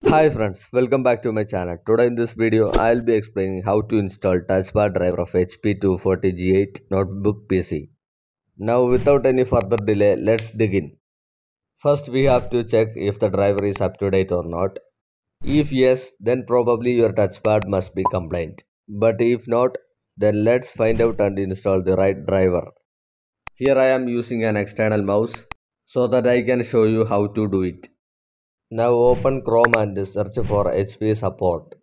Hi friends, welcome back to my channel. Today in this video, I'll be explaining how to install touchpad driver of HP 240G8 notebook PC. Now without any further delay, let's begin. First we have to check if the driver is up to date or not. If yes, then probably your touchpad must be compliant. But if not, then let's find out and install the right driver. Here I am using an external mouse so that I can show you how to do it. Now open Chrome and search for HP support.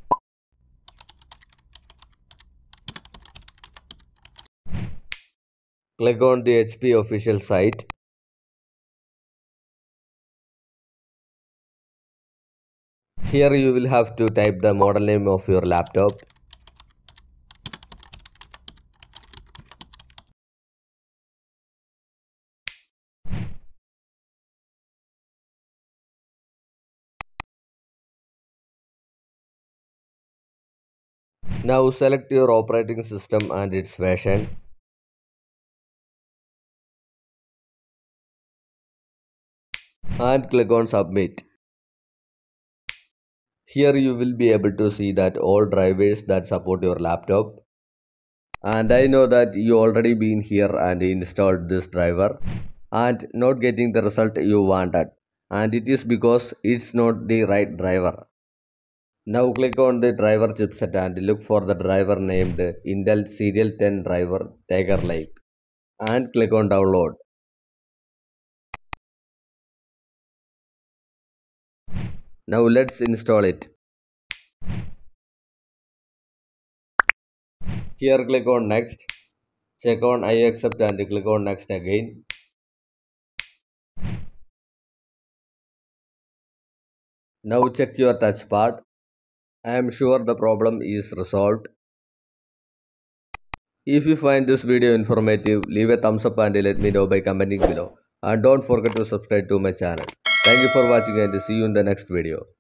Click on the HP official site. Here you will have to type the model name of your laptop. Now select your operating system and its version. And click on submit. Here you will be able to see that all drivers that support your laptop. And I know that you already been here and installed this driver and not getting the result you wanted. And it is because it's not the right driver. Now click on the driver chipset and look for the driver named Intel Serial 10 driver Tiger Lake and click on download. Now let's install it. Here click on next, check on I accept and click on next again. Now check your touchpad. I am sure the problem is resolved. If you find this video informative, leave a thumbs up and let me know by commenting below. And don't forget to subscribe to my channel. Thank you for watching and see you in the next video.